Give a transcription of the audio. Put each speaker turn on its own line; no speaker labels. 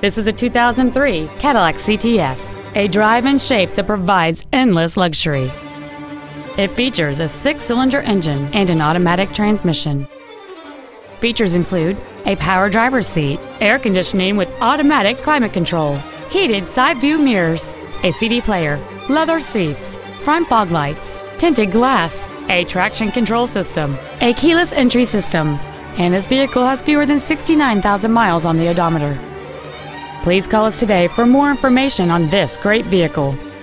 This is a 2003 Cadillac CTS, a drive and shape that provides endless luxury. It features a 6-cylinder engine and an automatic transmission. Features include a power driver's seat, air conditioning with automatic climate control, heated side view mirrors, a CD player, leather seats, front fog lights, tinted glass, a traction control system, a keyless entry system, and this vehicle has fewer than 69,000 miles on the odometer. Please call us today for more information on this great vehicle.